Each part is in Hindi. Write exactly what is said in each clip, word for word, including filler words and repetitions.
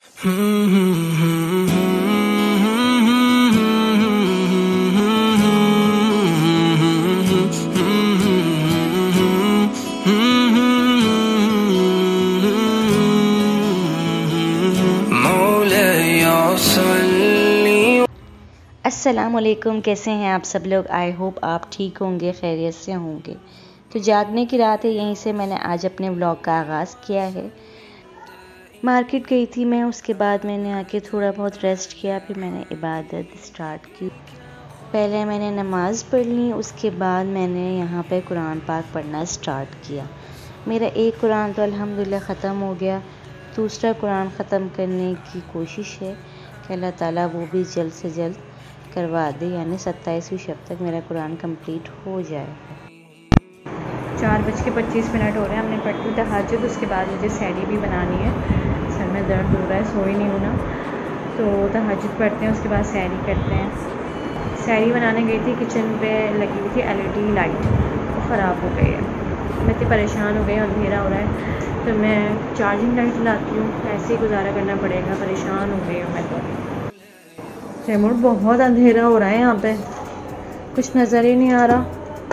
अस्सलामुअलैकुम, कैसे हैं आप सब लोग। आई होप आप ठीक होंगे, खैरियत से होंगे। तो जागने की रात है, यहीं से मैंने आज अपने व्लॉग का आगाज़ किया है। मार्केट गई थी मैं, उसके बाद मैंने आके थोड़ा बहुत रेस्ट किया, फिर मैंने इबादत स्टार्ट की। पहले मैंने नमाज़ पढ़ ली, उसके बाद मैंने यहाँ पे कुरान पाक पढ़ना स्टार्ट किया। मेरा एक कुरान तो अल्हम्दुलिल्लाह ख़त्म हो गया, दूसरा कुरान ख़त्म करने की कोशिश है कि अल्लाह ताला वो भी जल्द से जल्द करवा दे, यानी सत्ताईसवीं शब तक मेरा कुरान कंप्लीट हो जाए। चार बज के पच्चीस मिनट हो रहे हैं, हमने पढ़ ली तहज्जुद। उसके बाद मुझे सैरी भी बनानी है, सर में दर्द हो रहा है, सोई नहीं हूँ ना, तो तहज्जुद पढ़ते हैं, उसके बाद सैरी करते हैं। सैरी बनाने गई थी, किचन पे लगी हुई थी एलईडी लाइट, वो ख़राब हो गई है। मैं इतनी परेशान हो गई, अंधेरा हो रहा है, तो मैं चार्जिंग लाइट लाती हूँ, ऐसे ही गुजारा करना पड़ेगा। परेशान हो गई हूँ मैं तो। तैमूर, बहुत अंधेरा हो रहा है यहाँ पे, कुछ नज़र ही नहीं आ रहा।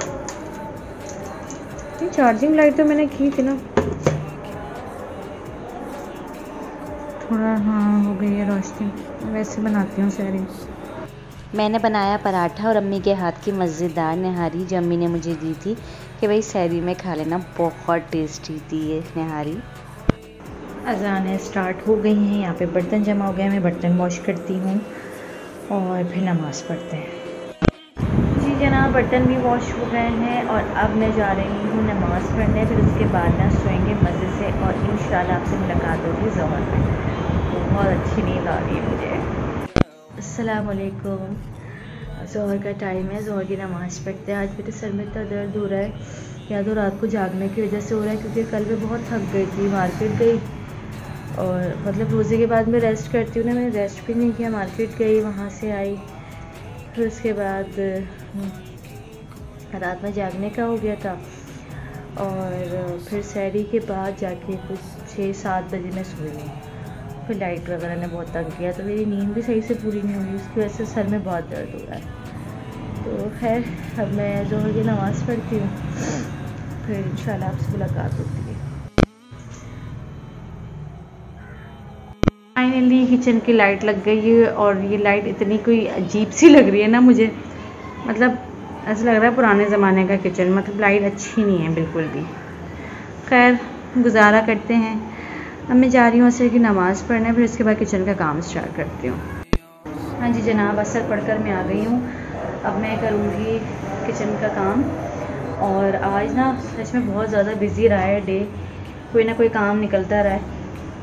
ये चार्जिंग लाइट तो मैंने की थी ना, थोड़ा हाँ हो गई है रोशनी। वैसे बनाती हूँ सैरी। मैंने बनाया पराठा और अम्मी के हाथ की मज़ेदार नहारी जो अम्मी ने मुझे दी थी कि भाई सैरी में खा लेना, बहुत टेस्टी थी ये नहारी। अज़ानें स्टार्ट हो गई हैं, यहाँ पे बर्तन जमा हो गए, मैं बर्तन वॉश करती हूँ और फिर नमाज़ पढ़ते हैं। जी जनाब, बर्तन भी वॉश हो गए हैं और अब मैं जा रही हूँ नमाज़ पढ़ने, फिर उसके बाद ना सोएंगे मज़े से और इंशाल्लाह आपसे मुलाकात होगी ज़ोहर में। बहुत अच्छी नींद आ रही है मुझे। अस्सलाम वालेकुम, ज़ोहर का टाइम है, ज़ोहर की नमाज़ पढ़ते हैं। आज मेरे सर में इतना दर्द हो रहा है, या तो रात को जागने की वजह से हो रहा है, क्योंकि कल मैं बहुत थक गई थी, मार्केट गई और मतलब रोज़े के बाद मैं रेस्ट करती हूँ ना, मैंने रेस्ट भी नहीं किया। मार्केट गई, वहाँ से आई, फिर उसके बाद रात में जागने का हो गया था और फिर सैरी के बाद जाके कुछ छः सात बजे मैं सोई हूँ। फिर लाइट वगैरह ने बहुत तंग किया, तो मेरी नींद भी सही से पूरी नहीं हुई, उसकी वजह से सर में बहुत दर्द हो रहा है। तो खैर अब मैं ज़ोहर की नमाज़ पढ़ती हूँ, फिर इंशाल्लाह आपसे मुलाकात होती है। फाइनली किचन की लाइट लग गई है और ये लाइट इतनी कोई अजीब सी लग रही है ना मुझे, मतलब ऐसा लग रहा है पुराने ज़माने का किचन, मतलब लाइट अच्छी नहीं है बिल्कुल भी। खैर गुजारा करते हैं। अब मैं जा रही हूँ असर की नमाज़ पढ़ने, फिर उसके बाद किचन का काम स्टार्ट करती हूँ। हाँ जी जनाब, असर पढ़कर मैं आ गई हूँ, अब मैं करूँगी किचन का काम। और आज ना सच में बहुत ज़्यादा बिज़ी रहा है डे, कोई ना कोई काम निकलता रहा है।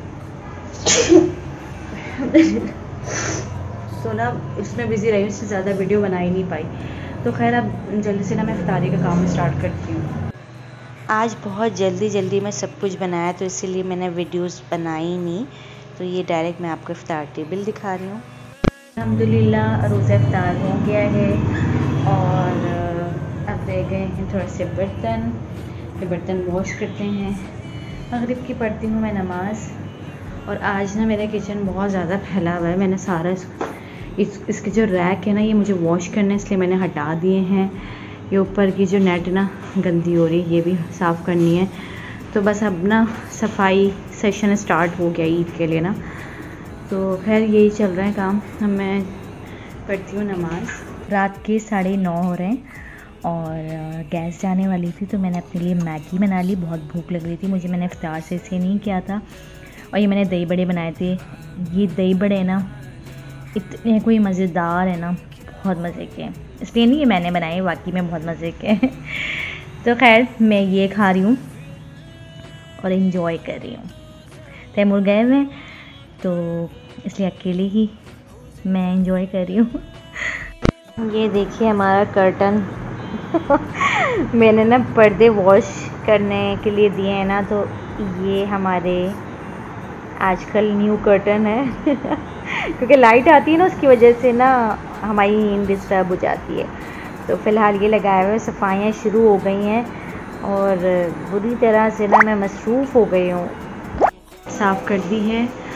तो ना उसमें बिज़ी रही, उससे ज़्यादा वीडियो बना ही नहीं पाई। तो खैर अब जल्दी से ना मैं इफ्तारी का काम स्टार्ट करती हूँ। आज बहुत जल्दी जल्दी में सब कुछ बनाया, तो इसीलिए मैंने वीडियोस बनाई नहीं, तो ये डायरेक्ट मैं आपको इफ्तार टेबल दिखा रही हूँ। अल्हम्दुलिल्लाह रोज़ा इफ्तार हो गया है और अब रह गए हैं थोड़े से बर्तन, फिर बर्तन वॉश करते हैं। मगरिब की पढ़ती हूँ मैं नमाज़। और आज ना मेरा किचन बहुत ज़्यादा फैला हुआ है, मैंने सारा इस, इस इसके जो रैक है ना, ये मुझे वॉश करना है, इसलिए मैंने हटा दिए हैं। ये ऊपर की जो नेट ना गंदी हो रही है, ये भी साफ़ करनी है। तो बस अब ना सफाई सेशन स्टार्ट हो गया ईद के लिए ना, तो खैर यही चल रहा है काम। अब मैं पढ़ती हूँ नमाज़। रात के साढ़े नौ हो रहे हैं और गैस जाने वाली थी, तो मैंने अपने लिए मैगी बना ली। बहुत भूख लग रही थी मुझे, मैंने इफ्तार से इसे नहीं किया था। और ये मैंने दही बड़े बनाए थे, ये दही बड़े ना इतने कोई मज़ेदार है ना, बहुत मज़े के, इसलिए नहीं ये मैंने बनाए, वाकई में बहुत मज़े के। तो खैर मैं ये खा रही हूँ और इन्जॉय कर रही हूँ। तैमूर गए हुए तो इसलिए अकेले ही मैं इन्जॉय कर रही हूँ। ये देखिए हमारा कर्टन। मैंने ना पर्दे वॉश करने के लिए दिए हैं ना, तो ये हमारे आजकल न्यू कर्टन है। क्योंकि लाइट आती है ना, उसकी वजह से ना हमारी नींद डिस्टर्ब हो जाती है। तो फ़िलहाल ये लगाए हुए, सफाइयाँ शुरू हो गई हैं और बुरी तरह से ना मैं मसरूफ़ हो गई हूँ। साफ़ कर दी है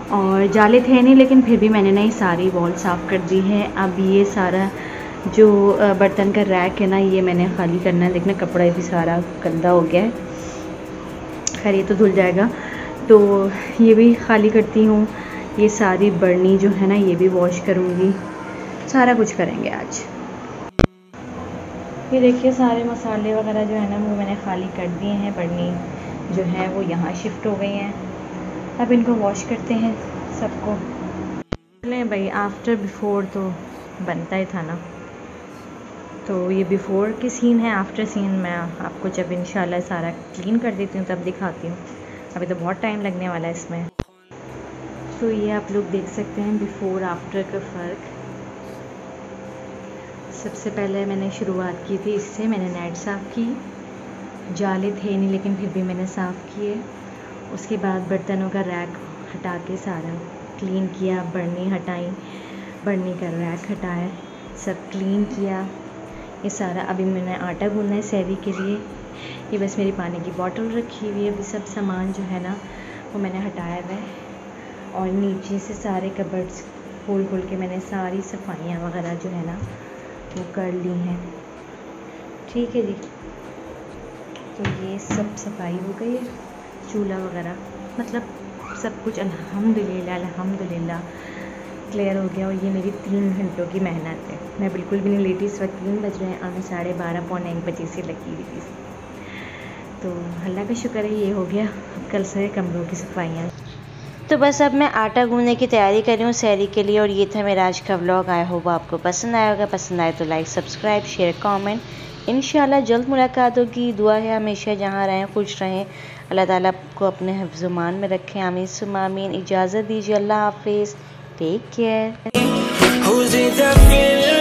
और जाले थे नहीं, लेकिन फिर भी मैंने ना ये सारी वॉल साफ़ कर दी है। अब ये सारा जो बर्तन का रैक है ना, ये मैंने खाली करना है। देखना कपड़ा भी सारा गंदा हो गया है, खैर ये तो धुल जाएगा। तो ये भी खाली करती हूँ। ये सारी बर्नी जो है ना, ये भी वॉश करूँगी। सारा कुछ करेंगे आज। ये देखिए सारे मसाले वगैरह जो है ना, वो मैंने खाली कर दिए हैं। बर्नी जो है वो यहाँ शिफ्ट हो गई हैं। अब इनको वॉश करते हैं सबको। नहीं भाई, आफ्टर बिफोर तो बनता ही था ना। तो ये बिफ़ोर की सीन है। आफ्टर सीन मैं आपको जब इंशाल्लाह सारा क्लीन कर देती हूँ तब दिखाती हूँ। अभी तो बहुत टाइम लगने वाला है इसमें। तो ये आप लोग देख सकते हैं बिफ़ोर आफ्टर का फ़र्क। सबसे पहले मैंने शुरुआत की थी इससे। मैंने नेट साफ़ की, जाले थे नहीं लेकिन फिर भी मैंने साफ़ किए। उसके बाद बर्तनों का रैक हटा के सारा क्लीन किया, बर्नी हटाई, बर्नी का रैक हटाया, सब क्लीन किया। ये सारा अभी मैंने आटा गूंदना है सहरी के लिए। ये बस मेरी पानी की बोतल रखी हुई है। अभी सब सामान जो है ना वो मैंने हटाया हुआ है। और नीचे से सारे कबर्ड्स खोल खोल के मैंने सारी सफाइयाँ वगैरह जो है ना वो कर ली हैं। ठीक है जी। तो ये सब सफाई हो गई है, चूल्हा वगैरह मतलब सब कुछ अल्हम्दुलिल्लाह अल्हम्दुलिल्लाह क्लियर हो गया। और ये मेरी तीन घंटों की मेहनत है। मैं बिल्कुल भी नहीं लेटी। इस वक्त तीन बज रहे हैं और मैं साढ़े बारह पौने एक बजे से लगी हुई थी। तो अल्लाह का शुक्र है ये हो गया। अब कल से कमरों की सफाइयाँ। तो बस अब मैं आटा गूंदने की तैयारी कर रही हूँ सहरी के लिए। और ये था मेरा आज का व्लॉग। आई होप आपको पसंद आया होगा। पसंद आए तो लाइक, सब्सक्राइब, शेयर, कमेंट। इंशाल्लाह जल्द मुलाकात होगी। दुआ है हमेशा जहाँ रहें खुश रहें। अल्लाह ताला आपको अपने हिफ्ज़-ओ-मान में रखें। आमीन सुम्मा आमीन। इजाज़त दीजिए। अल्लाह हाफिज़। Take care.